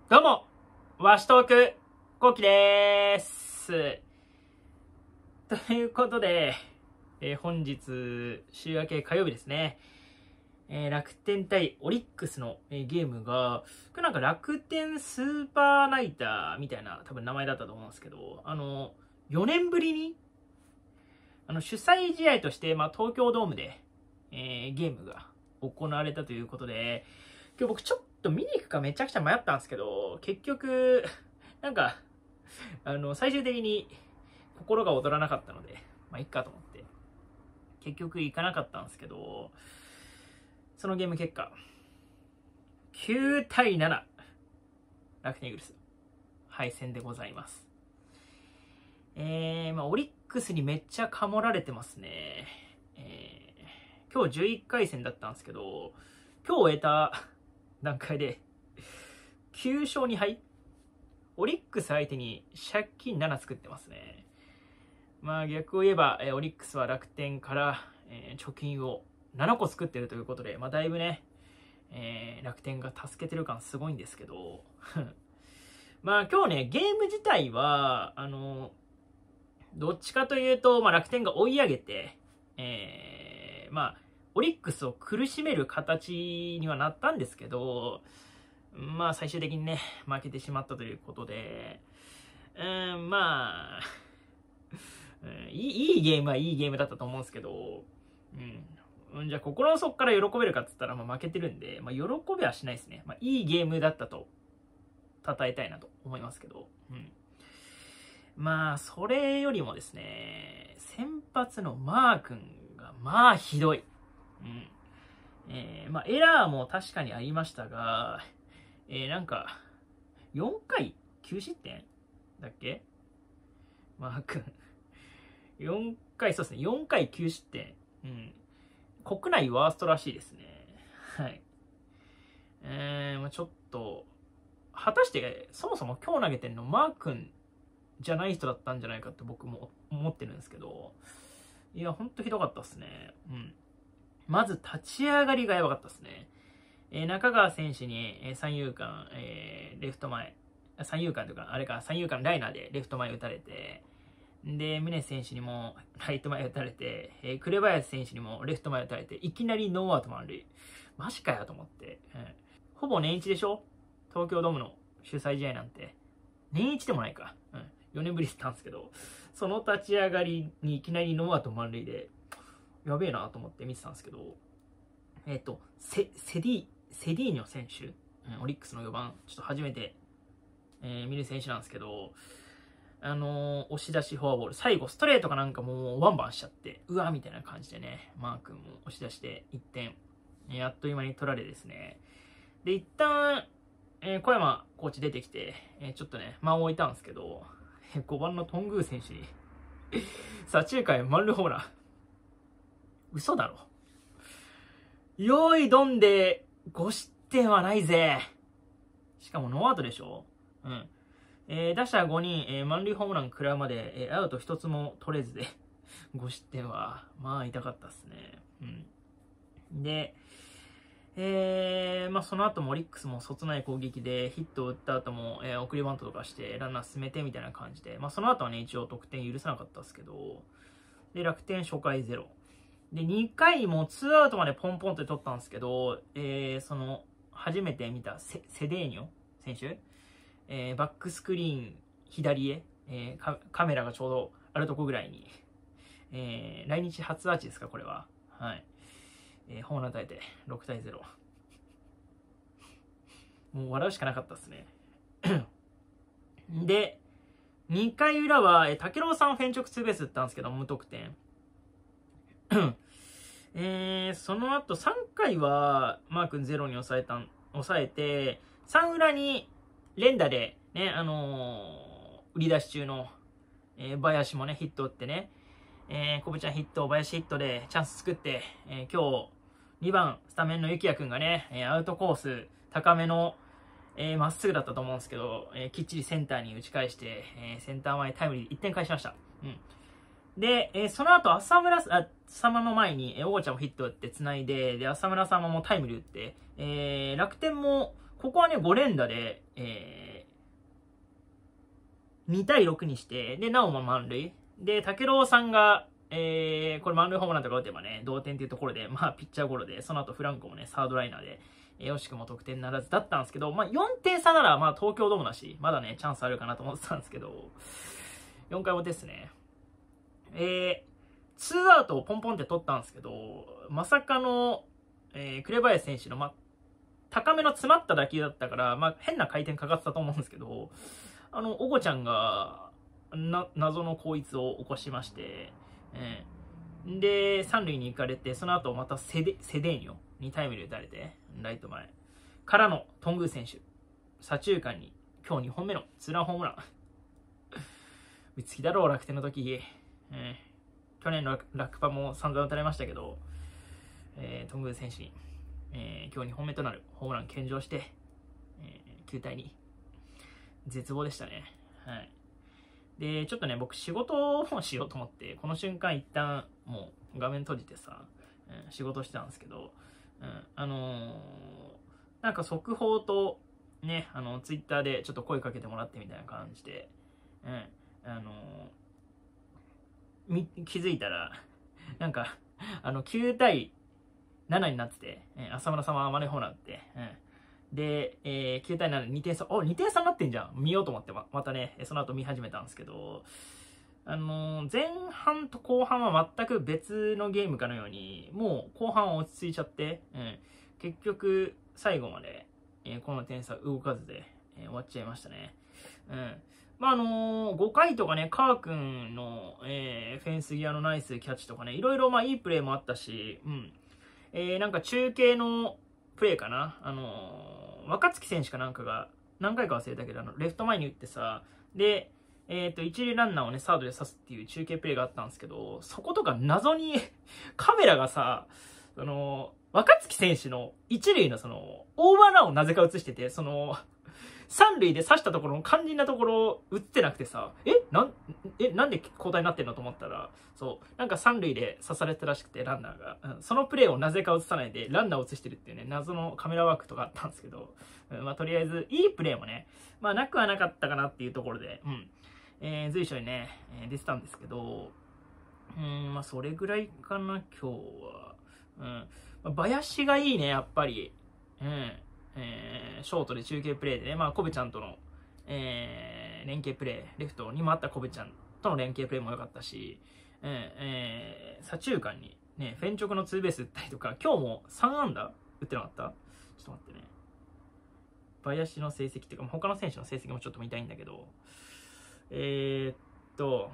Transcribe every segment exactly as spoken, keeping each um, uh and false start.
どうも、ワシトーク、コウキでーす。ということで、えー本日、週明け火曜日ですね。えー楽天対オリックスの、えーゲームが、これなんか楽天スーパーナイターみたいな多分名前だったと思うんですけど、あの、よねんぶりに、あの主催試合として、まあ、東京ドームで、えーゲームが行われたということで、今日僕ちょっと見に行くかめちゃくちゃ迷ったんですけど、結局、なんか、あの、最終的に心が躍らなかったので、まあ、いっかと思って、結局行かなかったんですけど、そのゲーム結果、きゅうたいなな、楽天イーグルス、敗戦でございます。えー、まあ、オリックスにめっちゃかもられてますね。えー、今日じゅういっかい戦だったんですけど、今日終えた段階で、きゅうしょうにはい、オリックス相手に借金なな作ってますね。まあ逆を言えば、えーオリックスは楽天から、えー貯金をななこ作ってるということで、まあだいぶね、えー楽天が助けてる感すごいんですけど、まあ今日ね、ゲーム自体は、あの、どっちかというと、まあ楽天が追い上げて、えーまあ、オリックスを苦しめる形にはなったんですけど、まあ最終的にね、負けてしまったということで、うーん、まあ、うんいい、いいゲームはいいゲームだったと思うんですけど、うん。じゃあ心の底から喜べるかって言ったら、まあ負けてるんで、まあ喜べはしないですね。まあいいゲームだったと、称えたいなと思いますけど、うん。まあ、それよりもですね、先発のマー君が、まあひどい。うん。えー、まあエラーも確かにありましたが、えー、なんか、よんかいきゅう失点だっけマー君。よんかい、そうですね、よんかいきゅう失点。うん。国内ワーストらしいですね。はい。えー、まあちょっと、果たして、そもそも今日投げてんのマー君じゃない人だったんじゃないかって僕も思ってるんですけど、いや、ほんとひどかったっすね。うん。まず立ち上がりがやばかったっすね。えー、中川選手に、えー、三遊間、えー、レフト前、三遊間というか、あれか、三遊間ライナーでレフト前打たれて、で、宗選手にもライト前打たれて、えー、紅林選手にもレフト前打たれて、いきなりノーアウト満塁。マジかよと思って。うん、ほぼ年一でしょ東京ドームの主催試合なんて。年一でもないか。うん。よねんぶりだったんですけど、その立ち上がりにいきなりノーアウト満塁で、やべえなと思って見てたんですけど、えっ、ー、と、セ、セディ、セディーニョ選手、オリックスのよばん、ちょっと初めて、えー見る選手なんですけど、あのー押し出しフォアボール、最後ストレートかなんかもうワンバンしちゃって、うわみたいな感じでね、マー君も押し出していってん、えーあっという間に取られですね。で、一旦、えー小山コーチ出てきて、えーちょっとね、間を置いたんですけど、ごばんの頓宮選手に、左中間へ満塁ホームラン。嘘だろ。よいどんでご失点はないぜ。しかもノーアウトでしょ。うん。えー、打者ごにん、えー、満塁ホームラン食らうまで、えー、アウトひとつも取れずでご失点は、まあ痛かったっすね。うん。で、えー、まあその後もオリックスもそつない攻撃でヒットを打った後も、えー、送りバントとかしてランナー進めてみたいな感じで、まあその後はね、一応得点許さなかったっすけど、で、楽天初回ゼロ。で、にかいもツーアウトまでポンポンって取ったんですけど、えー、その、初めて見たセセデーニョ選手、えー、バックスクリーン左へ、えー、カメラがちょうどあるとこぐらいに、えー、来日初アーチですか、これは。はい。えー、ホームラン与えて、ろくたいゼロ。もう笑うしかなかったですね。で、にかい裏は、えー、武郎さんフェンチョクツーベース打ったんですけど、無得点。えー、その後さんかいはマー君ゼロに抑えたん、抑えて、さん裏に連打で、ね、あのー、売り出し中の、えー、林もね、ヒット打ってね、えー、コブちゃんヒット、林ヒットでチャンス作って、えー、今日にばんスタメンのゆきやくんがね、アウトコース高めの、えー、まっすぐだったと思うんですけど、えー、きっちりセンターに打ち返して、えー、センター前タイムリーでいってん返しました。うん。で、えー、その後、浅村様の前に、えー、王ちゃんもヒット打って繋いで、で、浅村様もタイムリー打って、えー、楽天もここはね、ご連打で、えー、にたいろくにして、で、なおも満塁。で、武郎さんが、えー、これ満塁ホームランとか打てばね、同点っていうところで、まあ、ピッチャーゴロで、その後フランコもね、サードライナーで、えー、惜しくも得点ならずだったんですけど、まあ、よんてん差なら、まあ、東京ドームだし、まだね、チャンスあるかなと思ってたんですけど、よんかい表ですね。えー、ツーアウトをポンポンって取ったんですけど、まさかの、えー、紅林選手の、まあ、高めの詰まった打球だったから、まあ、変な回転かかってたと思うんですけど、あの、おごちゃんが、な、謎の後逸を起こしまして、えー、で、三塁に行かれて、その後またセデ、セデーニョにタイムリー打たれて、ライト前。からの、頓宮選手。左中間に、今日にほんめのツーランホームラン。打つ気だろう、楽天の時。えー、去年の楽パも散々打たれましたけど、えー、頓宮選手に、えー、今日にほんめとなるホームラン献上して、えー、きゅうたいに。絶望でしたね。はい。で、ちょっとね、僕仕事をしようと思って、この瞬間一旦もう画面閉じてさ、うん、仕事してたんですけど、うん、あのー、なんか速報と、ね、あの、ツイッターでちょっと声かけてもらってみたいな感じで、うん、あのー、み、気づいたら、なんか、あの、きゅうたいななになってて、えー、浅村様はマネホーナーって、うん、で、えー、きゅうたいななでにてん差、お、にてん差になってんじゃん。見ようと思ってま、またね、その後見始めたんですけど、あのー、前半と後半は全く別のゲームかのように、もう後半は落ち着いちゃって、うん、結局、最後まで、えー、この点差動かずで、えー、終わっちゃいましたね。うん。まあ、あのー、ごかいとかね、カー君の、えー、フェンス際のナイスキャッチとかね、いろいろまあいいプレーもあったし、うん。えー、なんか中継のプレーかな、あのー、若月選手かなんかが、何回か忘れたけど、あの、レフト前に打ってさ、で、えっと、一塁ランナーをね、サードで刺すっていう中継プレーがあったんですけど、そことか謎にカメラがさ、その、若月選手の一塁のその、オーバーランをなぜか映してて、その、三塁で刺したところの肝心なところ映ってなくてさ、えなん、え、なんで交代になってんのと思ったら、そう、なんか三塁で刺されたらしくて、ランナーが。うん、そのプレーをなぜか映さないで、ランナーを映してるっていうね、謎のカメラワークとかあったんですけど、うん、まあ、とりあえず、いいプレーもね、まあ、なくはなかったかなっていうところで、うん。えー、随所にね、えー、出てたんですけど、うん、まあ、それぐらいかな、今日は。うん。まあ、林がいいね、やっぱり。うん。えー、ショートで中継プレーでね、まあ、コブちゃんとの、えー、連携プレー、レフトにもあったコブちゃんとの連携プレーも良かったし、えーえー、左中間に、ね、フェンチョクのツーベース打ったりとか、今日もさんあんだ打ってなかった？ちょっと待ってね。林の成績っていうか、他の選手の成績もちょっと見たいんだけど、えー、っと、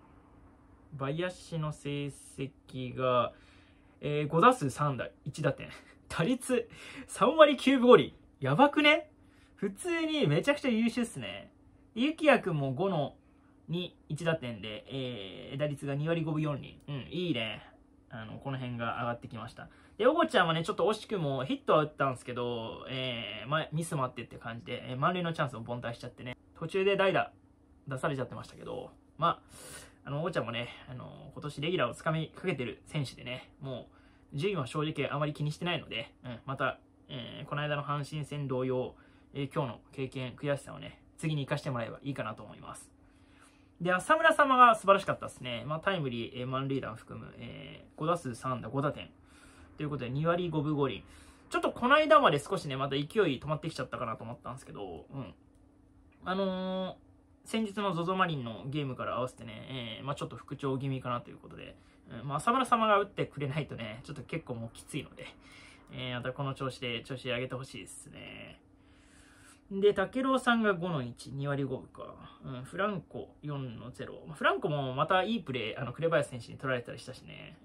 林の成績が、えー、ごだすうさんだいちだてん。打率さんわりきゅうぶごり。やばくね？普通にめちゃくちゃ優秀っすね。ゆきやくんもごのに、いちだてんで、えー、打率がにわりごぶよんりん。うん、いいね。あの、この辺が上がってきました。で、おごちゃんはね、ちょっと惜しくもヒットは打ったんですけど、えー、ま、ミスもあってって感じで、えー、満塁のチャンスを凡退しちゃってね、途中で代打出されちゃってましたけど、まあ、あの、おごちゃんもね、あの、今年レギュラーをつかみかけてる選手でね、もう、順位は正直あまり気にしてないので、うん、また、えー、この間の阪神戦同様、えー、今日の経験、悔しさをね、次に生かしてもらえばいいかなと思います。で、浅村様が素晴らしかったですね。まあ、タイムリー、えー、満塁打を含む、えー、ごだすうさんだごだてん。ということで、にわりごぶごりん。ちょっとこの間まで少しね、また勢い止まってきちゃったかなと思ったんですけど、うん。あのー、先日の ゾゾ マリンのゲームから合わせてね、えー、まあちょっと復調気味かなということで、うん、まあ浅村様が打ってくれないとね、ちょっと結構もうきついので、えー、またこの調子で調子上げてほしいですね。で、武郎さんがごのいち、にわりごぶか。うん、フランコよんのゼロ。フランコもまたいいプレー、あの、紅林選手に取られたりしたしね。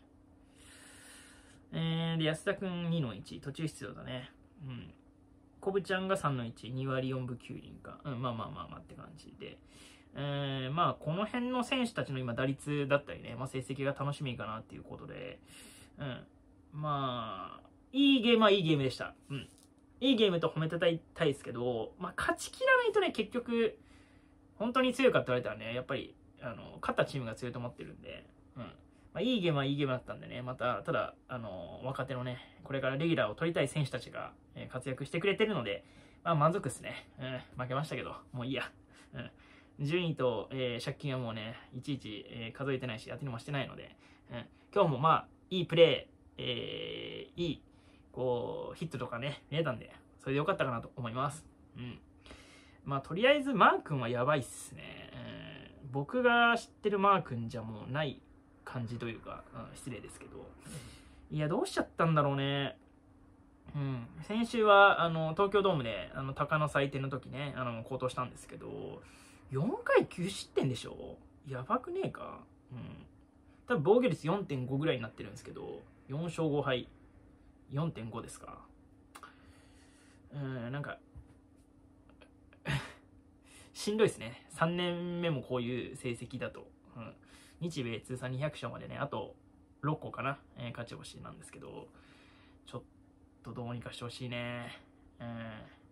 うん、えー、で、安田くんにのいち、途中出場だね。うん。コブちゃんがさんのいち、にわりよんぶきゅうりんか。うん、まあまあまあまあって感じで。えー、まあ、この辺の選手たちの今打率だったりね、まあ成績が楽しみかなっていうことで、うん。まあ、いいゲームはいいゲームでした。うん。いいゲームと褒めたたいたいですけど、まあ、勝ちきらないとね、結局、本当に強いかって言われたらね、やっぱり、あの、勝ったチームが強いと思ってるんで、うん。 まあ、いいゲームはいいゲームだったんでね、また、ただ、あのー、若手のね、これからレギュラーを取りたい選手たちが、えー、活躍してくれてるので、まあ、満足ですね。うん、負けましたけど、もういいや。うん、順位と、えー、借金はもうね、いちいち、えー、数えてないし、当てにもしてないので、うん、今日もまあ、いいプレー、えー、いい、こう、ヒットとかね、見えたんで、それでよかったかなと思います。うん。まあ、とりあえず、マー君はやばいっすね。うん、僕が知ってるマー君じゃもうない感じというか、うん、失礼ですけど。いや、どうしちゃったんだろうね。うん。先週は、あの、東京ドームで、あの、鷹の祭典の時ね、あの、高騰したんですけど、よんかいきゅう失点でしょ？やばくねえか？うん。多分防御率 よんてんご ぐらいになってるんですけど、よん勝ご敗、よんてんご ですか。うん、なんか、しんどいですね。さんねんめもこういう成績だと。うん、日米通算にひゃく勝までね、あとろっこかな、えー、勝ち星なんですけど、ちょっとどうにかしてほしいね。うん、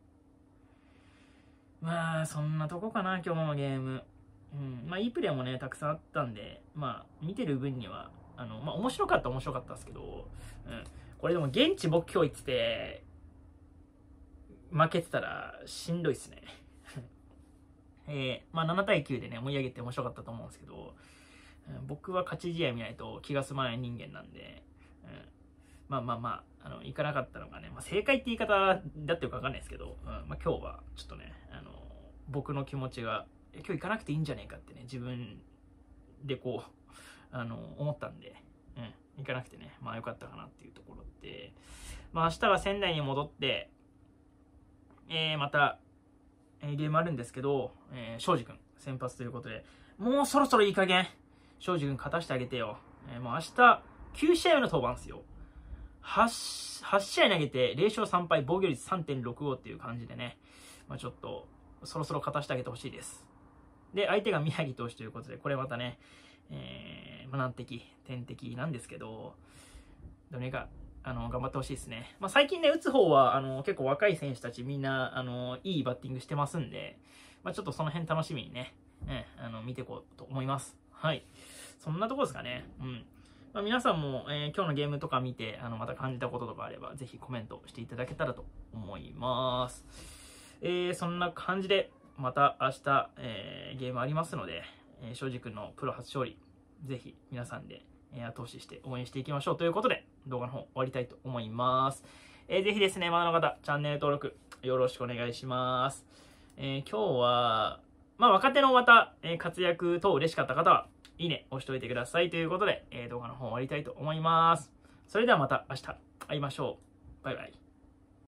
まあ、そんなとこかな、今日のゲーム。うん、まあ、いいプレーもね、たくさんあったんで、まあ、見てる分には、あの、まあ、面白かった面白かったですけど、うん、これでも現地僕今日行ってて、負けてたらしんどいっすね。えー、まあななたいきゅうでね、盛り上げて面白かったと思うんですけど、うん、僕は勝ち試合見ないと気が済まない人間なんで、うん、まあまあまあ、あの、行かなかったのがね、まあ、正解って言い方だってよくわかんないですけど、うん、まあ今日はちょっとね、あの、僕の気持ちが、今日行かなくていいんじゃねえかってね、自分でこう、あの、思ったんで、うん、行かなくてね、まあ良かったかなっていうところで、まあ明日は仙台に戻って、えー、また、えー、ゲームあるんですけど、えー、庄司君先発ということで、もうそろそろいい加減、庄司君勝たしてあげてよ。えー、もう明日、きゅう試合目の登板ですよ。はち, はち試合投げてぜろ勝さん敗、防御率 さんてんろくご っていう感じでね、まあ、ちょっと、そろそろ勝たしてあげてほしいです。で、相手が宮城投手ということで、これまたね、えー、まあ、難敵、天敵なんですけど、どれか、あの、頑張ってほしいですね。まあ、最近ね、打つ方は、あの、結構若い選手たちみんな、あの、いいバッティングしてますんで、まあ、ちょっとその辺楽しみにね、ね、あの、見ていこうと思います。はい。そんなところですかね。うん。まあ、皆さんも、えー、今日のゲームとか見て、あの、また感じたこととかあれば、ぜひコメントしていただけたらと思います。えー、そんな感じで、また明日、えー、ゲームありますので、えー、庄司君のプロ初勝利、ぜひ皆さんで、えー、後押しして応援していきましょうということで、動画の方終わりたいと思います。えー、ぜひですね、まだの方、チャンネル登録よろしくお願いします。えー、今日は、まあ、若手のまた、えー、活躍等嬉しかった方は、いいね、押しておいてくださいということで、えー、動画の方終わりたいと思います。それではまた明日会いましょう。バイバイ。